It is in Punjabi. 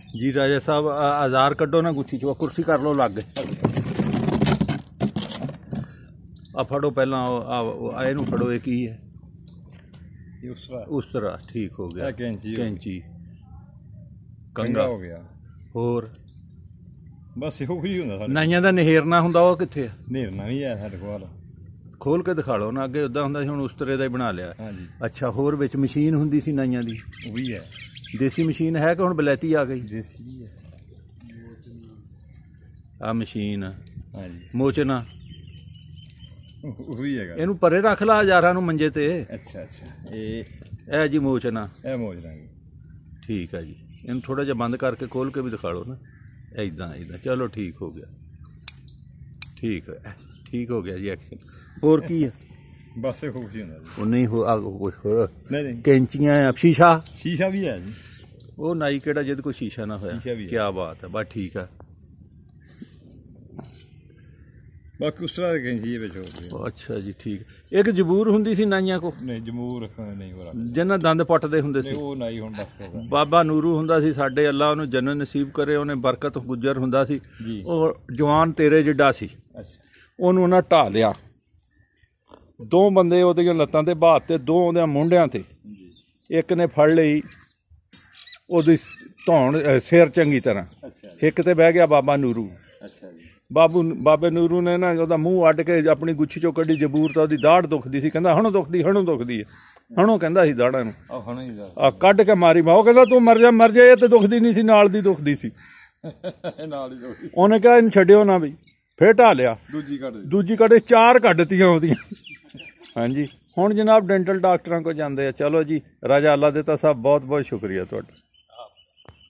जी राजा साहब आज़ार कड्डो ना गुच्छी चो कुर्सी कर लो लग आ फड़ो पहला इनू फड़ो ये की है उस तरह ठीक हो गया कैंची कंगा हो गया होर बस ਇਹੋ ਹੀ ਹੁੰਦਾ ਨਾਈਆਂ ਦਾ ਨਹਿਰਨਾ ਹੁੰਦਾ ਉਹ ਕਿੱਥੇ ਆ ਨਹਿਰਨਾ ਵੀ ਹੈ ਸਾਡੇ ਕੋਲ ਖੋਲ ਕੇ ਦਿਖਾ ਲਓ ਨਾ ਅੱਗੇ ਉੱਦਾਂ ਹੁੰਦਾ ਸੀ ਹੁਣ ਉਸ ਤਰ੍ਹਾਂ ਦਾ ਹੀ ਬਣਾ ਲਿਆ ਹਾਂਜੀ ਅੱਛਾ ਹੋਰ ਵਿੱਚ ਮਸ਼ੀਨ ਹੁੰਦੀ ਸੀ ਨਾਈਆਂ ਦੀ ਉਹ ਵੀ ਹੈ ਦੇਸੀ ਮਸ਼ੀਨ ਹੈ ਕਿ ਹੁਣ ਬਲੈਤੀ ਆ ਗਈ ਦੇਸੀ ਵੀ ਹੈ ਆ ਮਸ਼ੀਨ ਹਾਂਜੀ ਮੋਚਨਾ ਉਹ ਵੀ ਹੈਗਾ ਇਹਨੂੰ ਪਰੇ ਰੱਖ ਲਾ ਹਜ਼ਾਰਾਂ ਨੂੰ ਮੰਜੇ ਤੇ ਅੱਛਾ ਅੱਛਾ ਇਹ ਜੀ ਮੋਚਨਾ ਇਹ ਮੋਜ ਰਾਂਗੇ ਠੀਕ ਆ ਜੀ ਇਹਨੂੰ ਥੋੜਾ ਜਿਹਾ ਬੰਦ ਕਰਕੇ ਖੋਲ ਕੇ ਵੀ ਦਿਖਾ ਲਓ ਨਾ ਇੱਦਾਂ ਇੱਦਾਂ ਚਲੋ ਠੀਕ ਹੋ ਗਿਆ ਠੀਕ ਹੋ ਗਿਆ ਜੀ ਐਕਸ਼ਨ ਹੋਰ ਕੀ ਹੈ ਬਸ ਇਹੋ ਕੁਛ ਹੁੰਦਾ ਜੀ ਉਹ ਨਹੀਂ ਹੋ ਕੁਛ ਹੋਰ ਨਹੀਂ ਕੈਂਚੀਆਂ ਆ ਸ਼ੀਸ਼ਾ ਵੀ ਹੈ ਜੀ ਉਹ ਨਾਈ ਕਿਹੜਾ ਜਿਹਦੇ ਕੋਈ ਸ਼ੀਸ਼ਾ ਨਾ ਹੋਇਆ ਕੀ ਬਾਤ ਹੈ ਬਸ ਠੀਕ ਆ ਬਾਕੀ ਉਸ ਤਰ੍ਹਾਂ ਕੈਂਚੀ ਵਿੱਚ ਹੋ ਗਿਆ ਅੱਛਾ ਜੀ ਠੀਕ ਇੱਕ ਜ਼ਬੂਰ ਹੁੰਦੀ ਸੀ ਨਾਈਆਂ ਕੋ ਨਹੀਂ ਜਮੂਰ ਨਹੀਂ ਹੋ ਰਿਹਾ ਜਿਹਨਾਂ ਦੰਦ ਪੱਟਦੇ ਹੁੰਦੇ ਸੀ ਉਹ ਨਾਈ ਹੁਣ ਬਸ ਕਰਦਾ ਬਾਬਾ ਨੂਰੂ ਹੁੰਦਾ ਸੀ ਸਾਡੇ ਅੱਲਾ ਉਹਨੂੰ ਜੰਨਤ ਨਸੀਬ ਕਰੇ ਉਹਨੇ ਬਰਕਤ ਗੁਜ਼ਰ ਹੁੰਦਾ ਸੀ ਉਹ ਜਵਾਨ ਤੇਰੇ ਜਿੱਡਾ ਸੀ ਉਹਨੂੰ ਉਹਨਾਂ ਢਾ ਲਿਆ ਦੋ ਬੰਦੇ ਉਹਦੀਆਂ ਲੱਤਾਂ ਤੇ ਬਾਤ ਤੇ ਦੋ ਉਹਦੇ ਮੁੰਡਿਆਂ ਤੇ ਇੱਕ ਨੇ ਫੜ ਲਈ ਉਹਦੀ ਧੌਣ ਸਿਰ ਚੰਗੀ ਤਰ੍ਹਾਂ ਇੱਕ ਤੇ ਬਹਿ ਗਿਆ ਬਾਬਾ ਨੂਰੂ ਬਾਬੇ ਨੂਰੂ ਨੇ ਨਾ ਉਹਦਾ ਮੂੰਹ ਅੱਡ ਕੇ ਆਪਣੀ ਗੁੱਛੀ ਚੋਂ ਕੱਢੀ ਜਬੂਰ ਤਾਂ ਉਹਦੀ ਦਾੜ ਦੁਖਦੀ ਸੀ ਕਹਿੰਦਾ ਹਣੋਂ ਦੁਖਦੀ ਹੈ ਹਣੋਂ ਕਹਿੰਦਾ ਸੀ ਦਾੜਾਂ ਨੂੰ ਆ ਕੱਢ ਕੇ ਮਾਰੀ ਉਹ ਕਹਿੰਦਾ ਤੂੰ ਮਰ ਜਾ ਇਹ ਤੇ ਦੁਖਦੀ ਨਹੀਂ ਸੀ ਨਾਲ ਦੀ ਦੁਖਦੀ ਸੀ ਉਹਨੇ ਕਿਹਾ ਇਹਨੂੰ ਛੱਡਿਓ ਨਾ ਬਈ ਫੇਰ ਢਾ ਲਿਆ ਦੂਜੀ ਕੱਢ 4 ਕੱਢਤੀਆਂ ਉਹਦੀਆਂ ਹਾਂਜੀ ਹੁਣ ਜਨਾਬ ਡੈਂਟਲ ਡਾਕਟਰਾਂ ਕੋਲ ਜਾਂਦੇ ਆ ਚਲੋ ਜੀ ਰਾਜਾ ਅੱਲਾ ਦਿੱਤਾ ਸਾਹਿਬ ਬਹੁਤ ਬਹੁਤ ਸ਼ੁਕਰੀਆ ਤੁਹਾਡਾ